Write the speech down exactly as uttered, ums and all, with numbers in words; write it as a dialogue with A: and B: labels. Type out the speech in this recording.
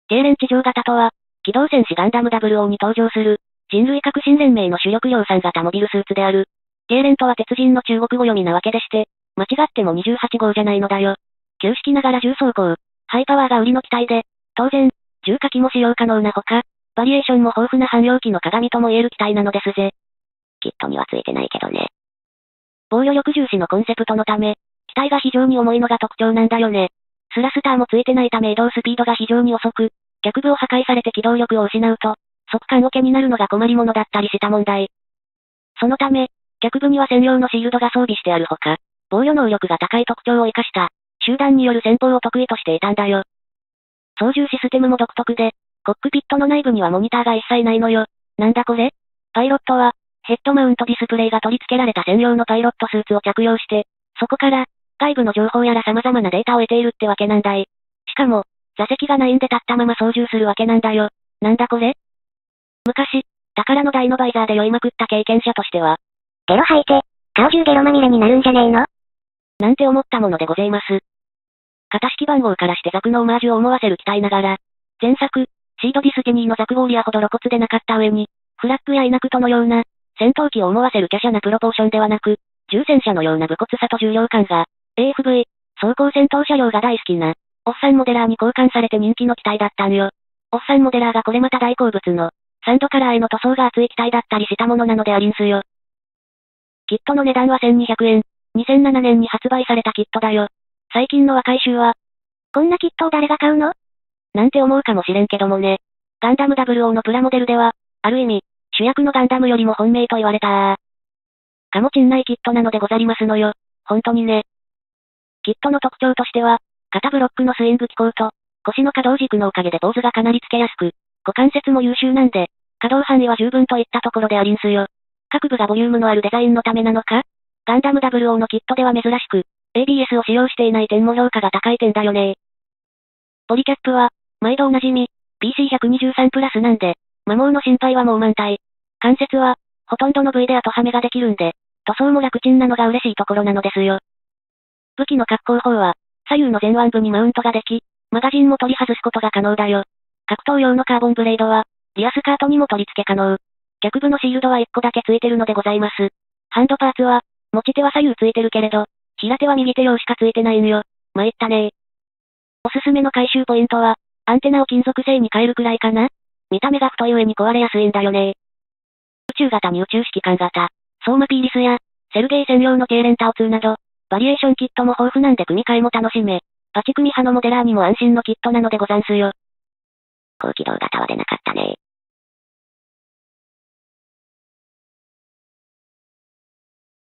A: 痙攣地上型とは、機動戦士ガンダムダブルオーに登場する、人類革新連盟の主力量産型モビルスーツである。痙攣とは鉄人の中国語読みなわけでして、間違ってもにじゅうはち号じゃないのだよ。旧式ながら重装甲、ハイパワーが売りの機体で、当然、重火器も使用可能なほか、バリエーションも豊富な汎用機の鏡とも言える機体なのですぜ。
B: キットにはついてないけどね。
A: 防御力重視のコンセプトのため、機体が非常に重いのが特徴なんだよね。スラスターもついてないため移動スピードが非常に遅く、脚部を破壊されて機動力を失うと、即間受けになるのが困りものだったりした問題。そのため、脚部には専用のシールドが装備してあるほか、防御能力が高い特徴を生かした、集団による戦闘を得意としていたんだよ。操縦システムも独特で、コックピットの内部にはモニターが一切ないのよ。なんだこれ？パイロットは、ヘッドマウントディスプレイが取り付けられた専用のパイロットスーツを着用して、そこから、外部の情報やら様々なデータを得ているってわけなんだい。しかも、座席がないんで立ったまま操縦するわけなんだよ。なんだこれ？昔、宝のダイノバイザーで酔いまくった経験者としては、
B: ゲロ吐いて、顔中ゲロまみれになるんじゃねえの？
A: なんて思ったものでございます。型式番号からしてザクのオマージュを思わせる機体ながら、前作、シードディスティニーのザクウォーリアほど露骨でなかった上に、フラッグやイナクトのような、戦闘機を思わせる華奢なプロポーションではなく、重戦車のような武骨さと重量感が、エーエフブイ、装甲戦闘車両が大好きな、オッサンモデラーに交換されて人気の機体だったんよ。オッサンモデラーがこれまた大好物の、サンドカラーへの塗装が厚い機体だったりしたものなのでありんすよ。キットの値段はせんにひゃくえん。にせんななねんに発売されたキットだよ。最近の若い衆は、
B: こんなキットを誰が買うの？
A: なんて思うかもしれんけどもね。ガンダムダブルオーのプラモデルでは、ある意味、主役のガンダムよりも本命と言われたー。かもちんないキットなのでござりますのよ。ほんとにね。キットの特徴としては、肩ブロックのスイング機構と、腰の可動軸のおかげでポーズがかなりつけやすく、股関節も優秀なんで、可動範囲は十分といったところでありんすよ。各部がボリュームのあるデザインのためなのか？ガンダムダブルオーのキットでは珍しく、エービーエス を使用していない点も評価が高い点だよね。ポリキャップは、毎度おなじみ、ピーシーひゃくにじゅうさん プラスなんで、摩耗の心配はもう満体。関節は、ほとんどの部位で後はめができるんで、塗装も楽ちんなのが嬉しいところなのですよ。武器の格好法は、左右の前腕部にマウントができ、マガジンも取り外すことが可能だよ。格闘用のカーボンブレードは、リアスカートにも取り付け可能。脚部のシールドはいっこだけついてるのでございます。ハンドパーツは、持ち手は左右ついてるけれど、平手は右手用しかついてないんよ。参ったねー。おすすめの回収ポイントは、アンテナを金属製に変えるくらいかな？見た目が太い上に壊れやすいんだよねー。宇宙型に宇宙指揮官型、ソーマピーリスや、セルゲイ専用の痙攣タオツーなど、バリエーションキットも豊富なんで組み替えも楽しめ、パチ組派のモデラーにも安心のキットなのでござんすよ。
B: 高機動型は出なかっ